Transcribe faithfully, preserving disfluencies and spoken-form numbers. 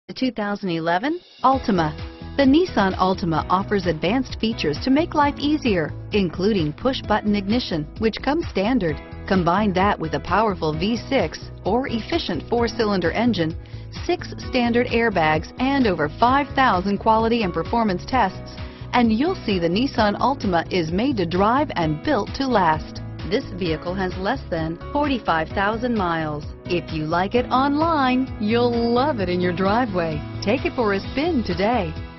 The two thousand eleven Altima. The Nissan Altima offers advanced features to make life easier, including push-button ignition, which comes standard. Combine that with a powerful V six or efficient four-cylinder engine, six standard airbags, and over five thousand quality and performance tests, and you'll see the Nissan Altima is made to drive and built to last. This vehicle has less than forty-five thousand miles. If you like it online, you'll love it in your driveway. Take it for a spin today.